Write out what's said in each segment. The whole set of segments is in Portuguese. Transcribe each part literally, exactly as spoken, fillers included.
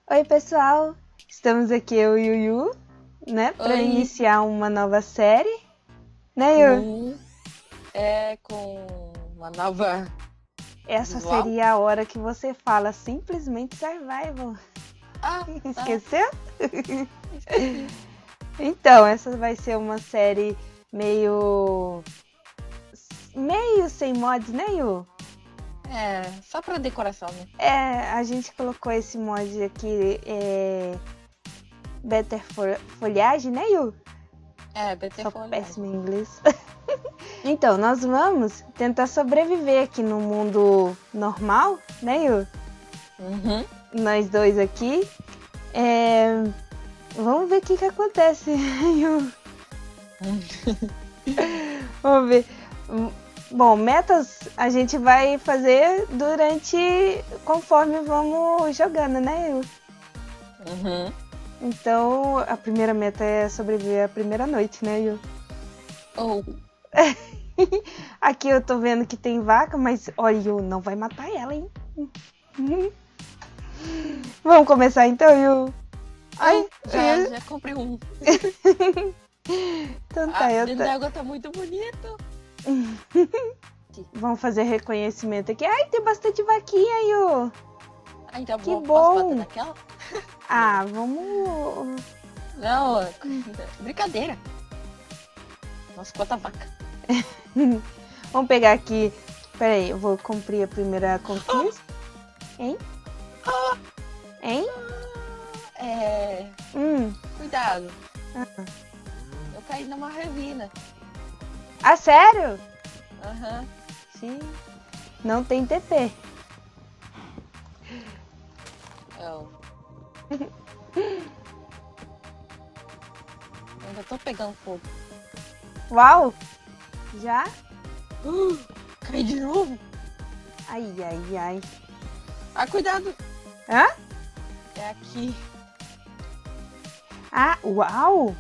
Oi, pessoal! Estamos aqui, eu e o Yu, né? Para iniciar uma nova série. Né, Yu? Hum, é com uma nova Essa visual? seria a hora que você fala simplesmente Survival. Ah, Esqueceu? esqueci. Então, essa vai ser uma série meio... meio sem mods, né, Yu? É, só pra decoração, né? É, a gente colocou esse mod aqui, é... Better for... Folhagem, né, Yu? É, B T Sou Folha. péssima em inglês. Então, nós vamos tentar sobreviver aqui no mundo normal, né, Yu? Uhum. Nós dois aqui. É... Vamos ver o que que acontece, Yu. Vamos ver. Bom, metas a gente vai fazer durante... conforme vamos jogando, né, Yu? Uhum. Então, a primeira meta é sobreviver à primeira noite, né, Yu? Oh. Aqui eu tô vendo que tem vaca, mas olha, Yu, não vai matar ela, hein? Vamos começar então, Yu? Ai, já, já comprei um. Então tá, Ah, eu dentro tô... d'água tá muito bonito. Vamos fazer reconhecimento aqui. Ai, tem bastante vaquinha, Yu. Ah, então Que vou, bom. posso bater naquela? Ah, vamos... Não, é brincadeira. Nossa, quanta vaca. Vamos pegar aqui... Pera aí, eu vou cumprir a primeira conquista. Hein? Hein? É... Hum. Cuidado. Ah. Eu caí numa ravina. Ah, sério? Aham. Sim. Não tem T P. Eu... Ainda tô pegando fogo. Uau! Já? Uh, cai de novo. Ai, ai, ai. Ah, cuidado. Hã? É aqui. Ah, uau!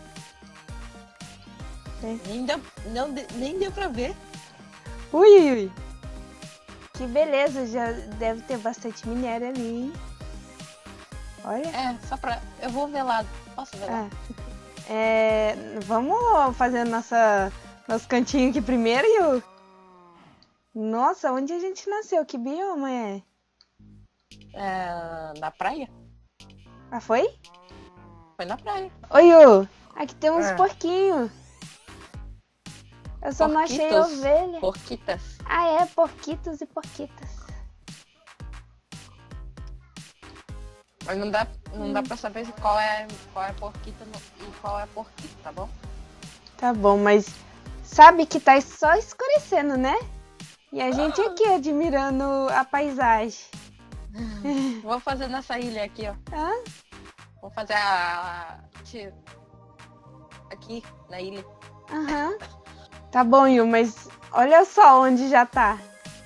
Nem deu, não, nem deu pra ver. Ui, ui, ui. Que beleza, já deve ter bastante minério ali, hein? Olha. É, só pra... Eu vou ver lá. Posso ver lá? É, é, vamos fazer nossa, nosso cantinho aqui primeiro, Yu? Nossa, onde a gente nasceu? Que bioma é? É, na praia? Ah, foi? Foi na praia. Oi, Yu. Aqui tem uns É. porquinhos. Eu só não achei Porquitos, ovelha. Porquitas. Ah, é, porquitos e porquitas. Mas não dá, não dá pra saber qual é, qual é porquita e qual é porquito, tá bom? Tá bom, mas sabe que tá só escurecendo, né? E a gente aqui admirando a paisagem. Vou fazer nessa ilha aqui, ó. Hã? Vou fazer a... Tio. Aqui, na ilha. Aham. Tá bom, Yu, mas olha só onde já tá.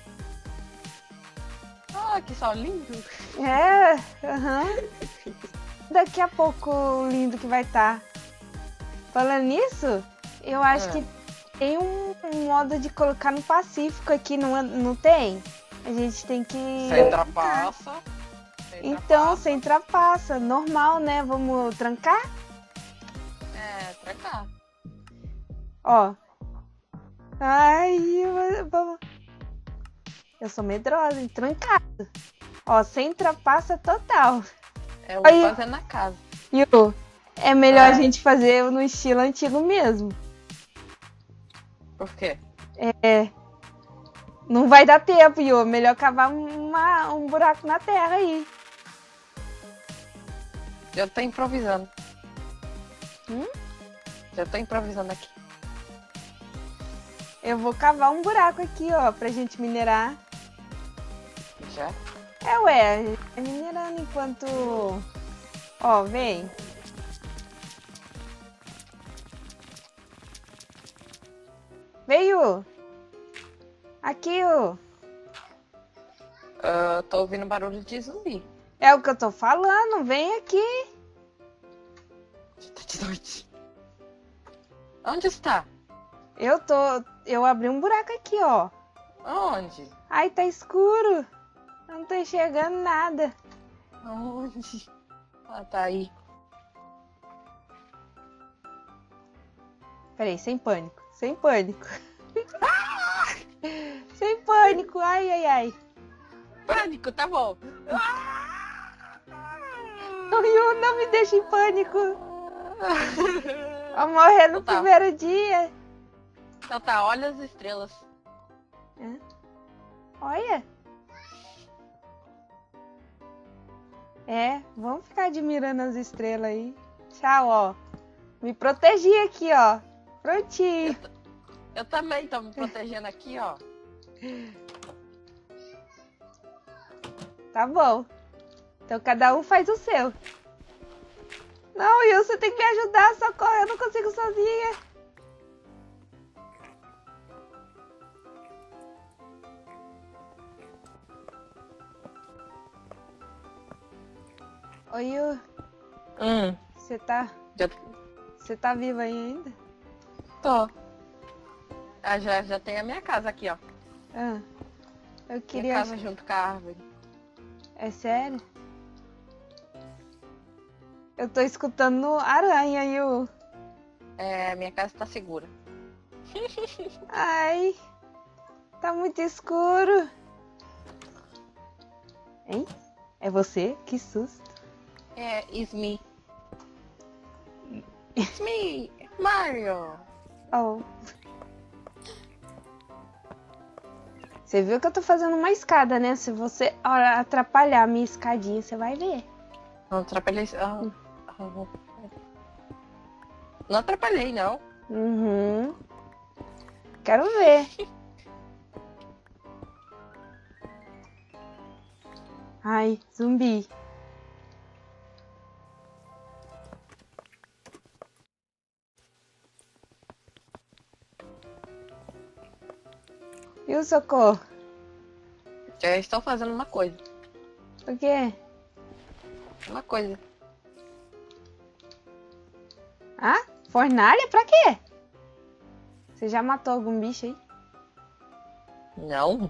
Ah, que sol lindo. É, aham. Daqui a pouco lindo que vai estar. Falando nisso, eu acho É. que tem um, um modo de colocar no Pacífico aqui, não, é- não tem? A gente tem que... Sem trapaça. Sem Então, trapaça. sem trapaça, normal, né? Vamos trancar? É, trancar. Ó. Ai, eu, vamos... eu sou medrosa, hein? Trancado. Ó, sem trapaça total. Eu vou Aí. fazer na casa. Yu, é melhor É. a gente fazer no estilo antigo mesmo. Por quê? É. Não vai dar tempo, Yu. Melhor cavar uma, um buraco na terra aí. Eu tô improvisando. Hum? Eu tô improvisando aqui. Eu vou cavar um buraco aqui, ó, pra gente minerar. Já? É, ué, a gente vai minerando enquanto... Ó, vem. Veio. Aqui, ó. Eu tô ouvindo barulho de zumbi. É o que eu tô falando, vem aqui. Tá de noite. Onde está? Eu tô... Eu abri um buraco aqui, ó. Onde? Ai, tá escuro. Eu não tô enxergando nada. Aonde? Ah, tá aí. Peraí, sem pânico. Sem pânico. Sem pânico. Ai, ai, ai. Pânico, tá bom. O Yu não me deixa em pânico. Vou morrer no Então tá. primeiro dia. Então tá, olha as estrelas. É. Olha. É, vamos ficar admirando as estrelas aí. Tchau, ó. Me protegi aqui, ó. Prontinho. Eu também tô me protegendo aqui, ó. Tá bom. Então cada um faz o seu. Não, Will, você tem que me ajudar, socorro. Eu não consigo sozinha. Oi, Will. Hum. Você tá... Já Você tá viva aí ainda? tô. Ah, já, já tem a minha casa aqui, ó. Ah, eu Minha queria... casa junto com a árvore. É sério? Eu tô escutando aranha, Yu. É, minha casa tá segura. Ai, tá muito escuro. Hein? É você? Que susto. É, it's me. It's me, Mario. Oh. Você viu que eu tô fazendo uma escada, né? Se você ó, atrapalhar a minha escadinha, você vai ver. Não atrapalhei. ah, ah, Não atrapalhei, não. Uhum. Quero ver. Ai, zumbi. E o socorro? Já estou fazendo uma coisa. O quê? Uma coisa. Ah? Fornalha? Pra quê? Você já matou algum bicho aí? Não.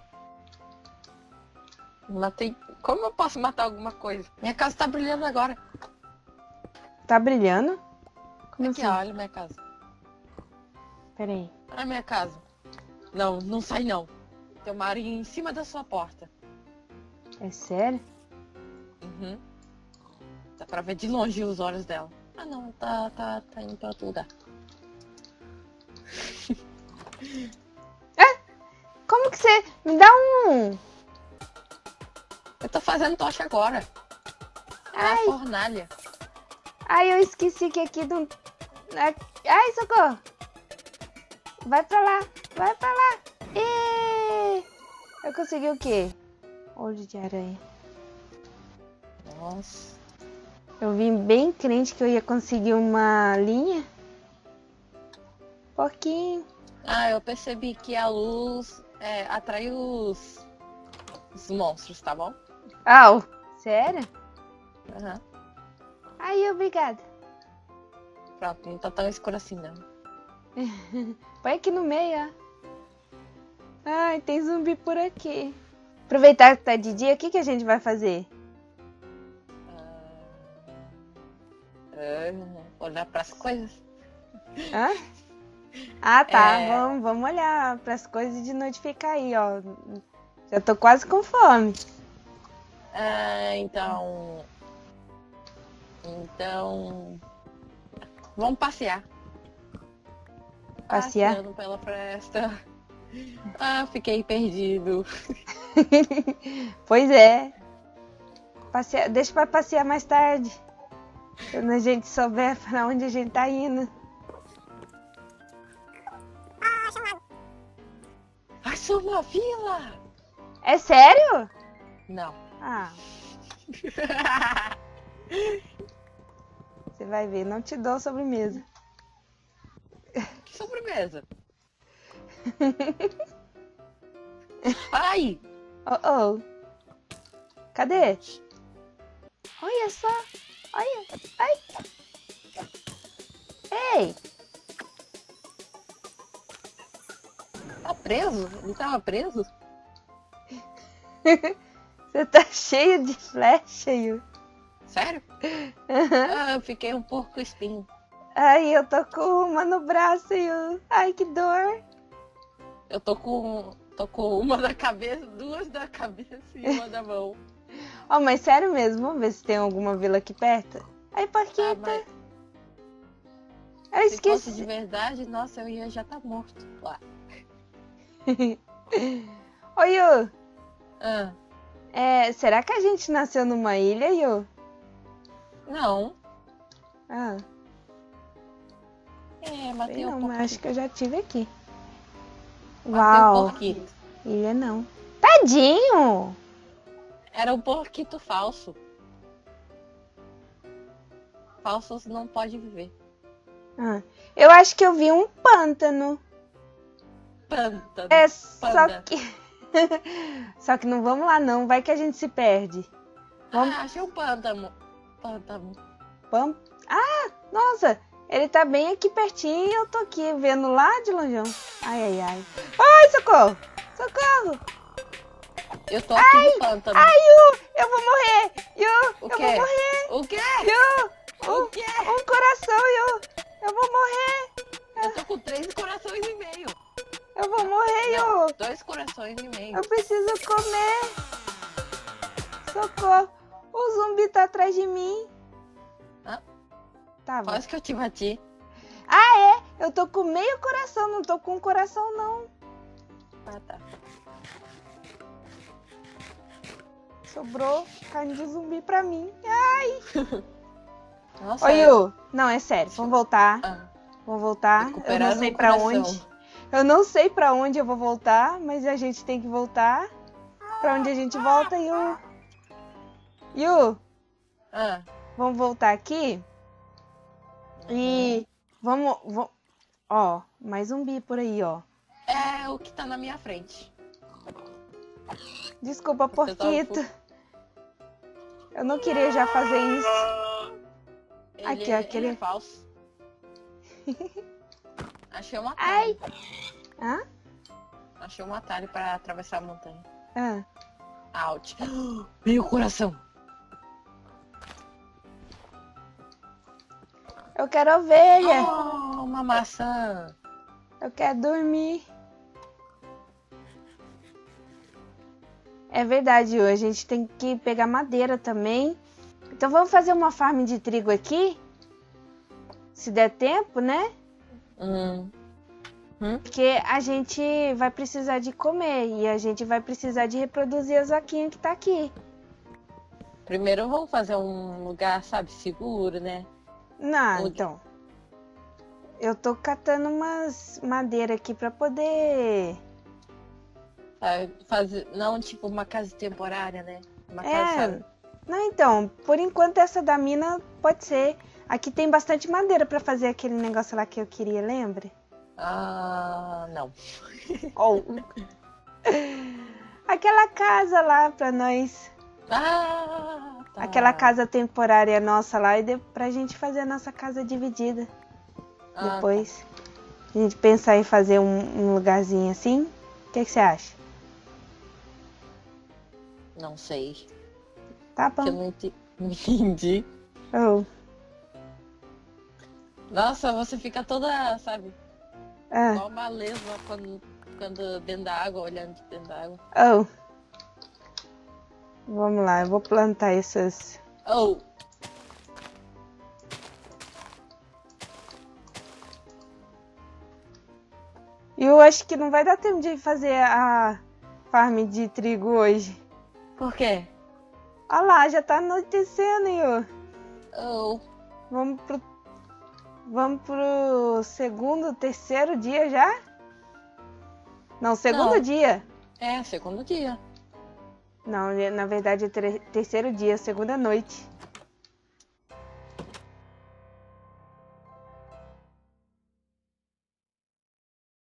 Matei. Como eu posso matar alguma coisa? Minha casa tá brilhando agora. Tá brilhando? Como Aqui, assim? ó, olha minha casa. Pera aí. Olha minha casa. Não, não sai não. Tem uma aranha em cima da sua porta. É sério? Uhum. Dá pra ver de longe os olhos dela. Ah não, tá, tá, tá indo pra outro lugar. Como que você... Me dá um... Eu tô fazendo tocha agora. É Ai. uma fornalha. Ai, eu esqueci que aqui não... Ai, socorro! Vai pra lá, vai pra lá! Ê! Eu consegui o quê? Olho de aranha. Nossa. Eu vim bem crente que eu ia conseguir uma linha. Pouquinho. Ah, eu percebi que a luz é, atrai os, os monstros, tá bom? Au! Sério? Aham. Ai, obrigada. Pronto, não tá tão escuro assim, não. Põe aqui no meio, ó. Ai, tem zumbi por aqui. Aproveitar que tá de dia, o que, que a gente vai fazer? Ah, olhar pras coisas. Hã? Ah, tá. É. Vamos, vamos olhar pras coisas de noite ficar aí, ó. Já tô quase com fome. Ah, então... Então... Vamos passear. Passear? Passeando pela floresta. Ah, fiquei perdido. Pois é. Passear, deixa pra passear mais tarde. Quando a gente souber pra onde a gente tá indo. Achou uma vila! É sério? Não. Ah, você vai ver. Não te dou sobremesa. Que sobremesa? Ai! Oh, oh. Cadê? Olha só. Olha. Ai. Ei. Tá preso? Ele tava preso? Você tá cheio de flecha, Yu. Sério? Ah, eu fiquei um porco espinho. Ai, eu tô com uma no braço e o... Ai, que dor. Eu tô com, tô com uma na cabeça, duas na cabeça e uma na mão. Ó, mas sério mesmo, vamos ver se tem alguma vila aqui perto. Ai, Ah, Paquita. mas Eu se fosse esqueci. de verdade, nossa, eu ia já estar morto lá. Ô, Yu, Ah, é, será que a gente nasceu numa ilha, Yu? não. Ah, É, sei matei o não, mas porquito. acho que eu já tive aqui. Matei o Uau, porquito. ilha não. Tadinho! Era um porquito falso. Falsos não pode viver. Ah, eu acho que eu vi um pântano. Pântano. É só Panda. que... Só que não vamos lá não, vai que a gente se perde. Vamos... Ah, achei um pântano. Pântano. Vamos... Ah, nossa, ele tá bem aqui pertinho e eu tô aqui vendo lá de longeão. Ai, ai, ai. Ai, socorro! Socorro! Eu tô aqui no pântano. Ai, Yu, eu vou morrer! Yu, O eu quê? vou morrer! O quê? Yu, O um, quê? um coração, Yu! Eu vou morrer! Eu tô com três corações e meio. Eu vou morrer, Não, Yu! dois corações e meio. Eu preciso comer! Socorro! O zumbi tá atrás de mim! Hã? Tá bom. Quase que eu te bati. Ah, é? Eu tô com meio coração, não tô com um coração, não. Ah, tá. Sobrou carne de zumbi pra mim. Ai! Nossa, Ô, eu- Yu, não, é sério, vamos voltar. Ah, Vamos voltar. Eu recuperar não sei meu pra coração. onde. Eu não sei pra onde eu vou voltar, mas a gente tem que voltar. Pra onde a gente volta, Yu? Yu, Ah, vamos voltar aqui. E vamos, vamos... Ó, mais zumbi por aí, ó. é o que tá na minha frente. Desculpa, Você tá um porquito. Eu não queria já fazer isso. Ele, Aqui, é, aquele- ele é falso. Achei um Ai! atalho. Hã? Achei um atalho pra atravessar a montanha. Ah. Out. Meu coração. Eu quero ovelha. Oh, uma maçã. Eu quero dormir. É verdade, Yu. A gente tem que pegar madeira também. Então vamos fazer uma farm de trigo aqui. Se der tempo, né? Hum. Hum? Porque a gente vai precisar de comer. E a gente vai precisar de reproduzir as vaquinhas que tá aqui. Primeiro vamos fazer um lugar, sabe, seguro, né? Não, Onde? então. Eu tô catando umas madeira aqui pra poder... Sabe, fazer, não tipo uma casa temporária, né? Uma casa, É, sabe? não, então, por enquanto essa da mina pode ser. Aqui tem bastante madeira pra fazer aquele negócio lá que eu queria, lembra? Ah, não. Ou aquela casa lá pra nós, Ah, tá. aquela casa temporária nossa lá e de, pra gente fazer a nossa casa dividida. Ah, Depois a gente pensar em fazer um, um lugarzinho assim. O que que você acha? tá. Não sei. Tá Que eu bom. não ente- não entendi. Oh, Nossa, você fica toda, sabe, ah, igual uma lesma quando, quando dentro da água, olhando de dentro da água. oh. Vamos lá, eu vou plantar essas. Oh, E eu acho que não vai dar tempo de fazer a farm de trigo hoje. por quê? Olha lá, já tá anoitecendo, Yu. Oh, Vamos pro... Vamos pro segundo, terceiro dia já? Não, segundo Não. dia. é, segundo dia. Não, na verdade é ter- terceiro dia, segunda noite.